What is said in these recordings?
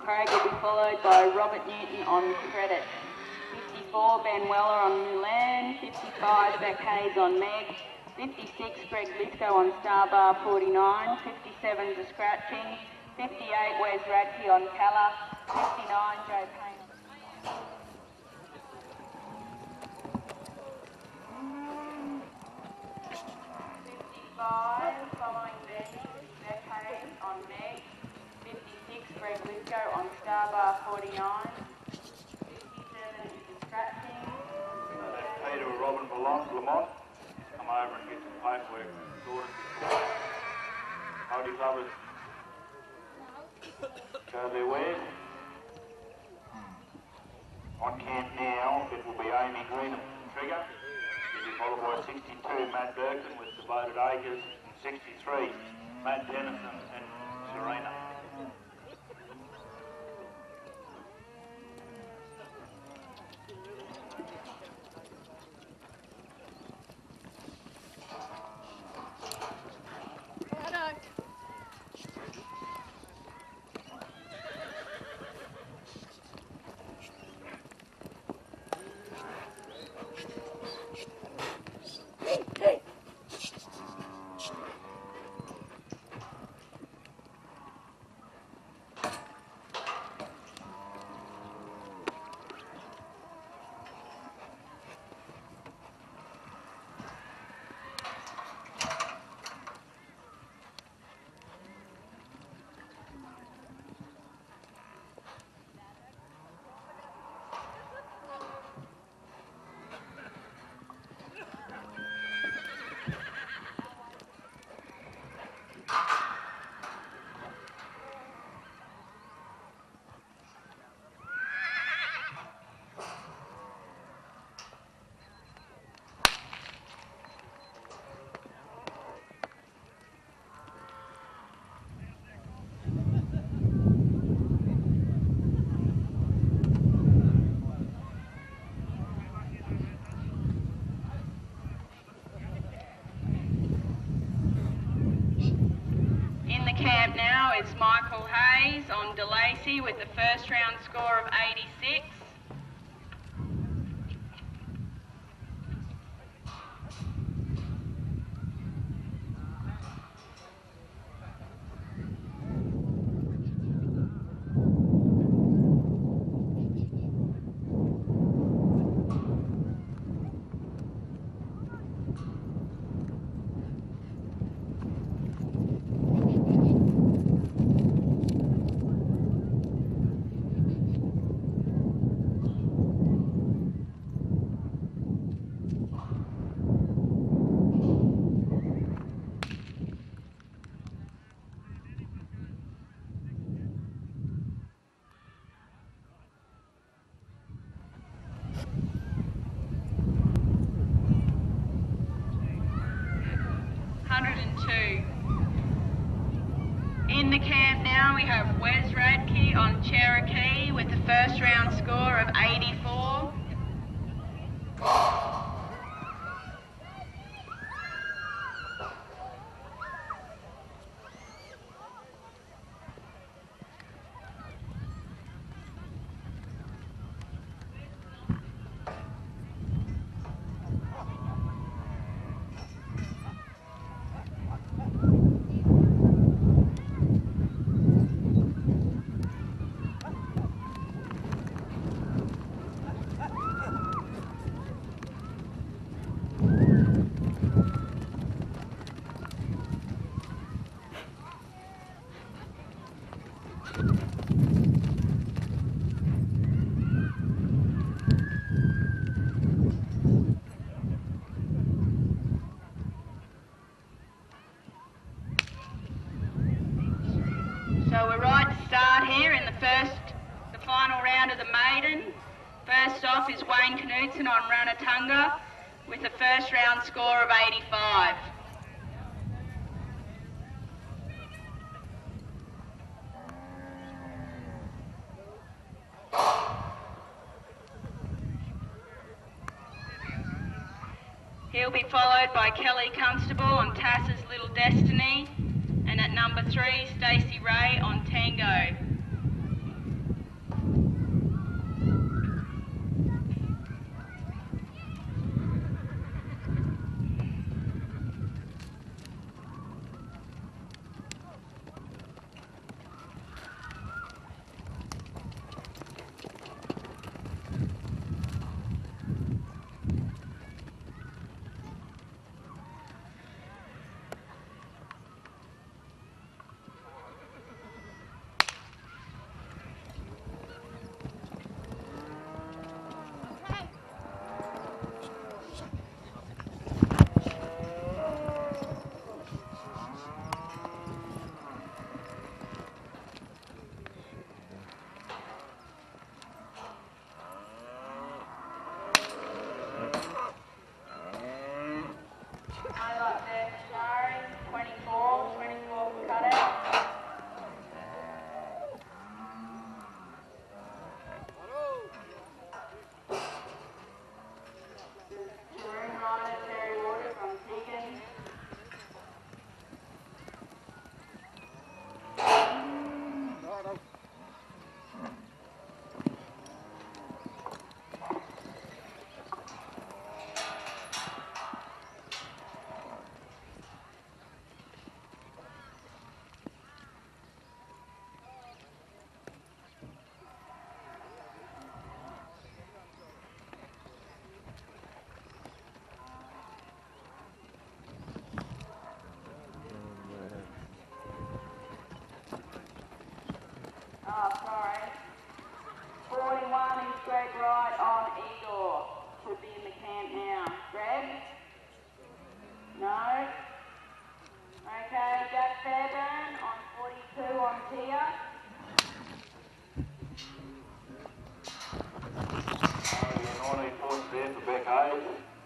Craig will be followed by Robert Newton on Credit. 54, Ben Weller on Mulan. 55, Beck Hayes on Meg. 56, Greg Lisco on Starbar 49. 57, The Scratching. 58, Wes Radke on Calla. 59, Joe Payne. 55, following Benny, Beck Hayes on Meg. 56, Greg Lisco on Starbar 49. 57 is The Scratching. Peter Robin Lamont. Come over and get some paperwork. Hardy Lovers. Charlie Ware. On camp now, it will be Amy Green Trigger. She'll be followed by 62, Matt Durkin with Devoted Acres, and 63, Matt Dennison and Serena. Camp now is Michael Hayes on DeLacy with the first round score of 86. In the camp now we have Wes Radke on Cherokee with the first round score of 84. So we're right to start here in the final round of the maiden. First off is Wayne Knudsen on Ranatunga with the first round score of 85. He'll be followed by Kelly Constable on Tass's Little Destiny, and at number 3, Stacey Ray on Tango. 1 is Greg Wright on Igor. Should be in the camp now. Greg? No? Okay, Jack Fairburn on 42 on Tia. The 19 points there for Beck Hayes.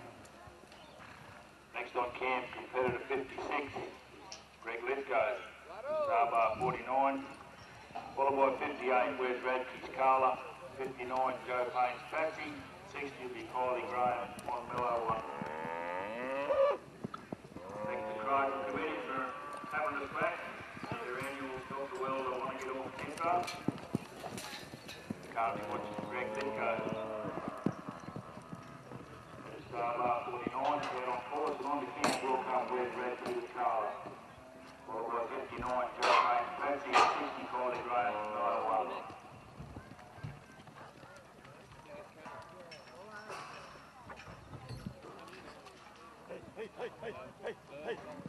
Next on camp, competitor 56, Greg Lithgow, Starbar 49. Followed by 58, where's Radke's Carla. 59, Joe Payne's Patsy. 60 will be Kylie Graham on Mellow one. Thanks to Kragra Committee for having us back. Their annual Dr. Wells, I want to get off the intro. Currently watching Greg Lithgow. Starbar 49, out on course, and on the camp will come where's Radke's Carla. Followed by 59, Joe Payne's Patsy, and 60, Kylie Graham on Mellow one. Hey, hey, hey, hey, hey.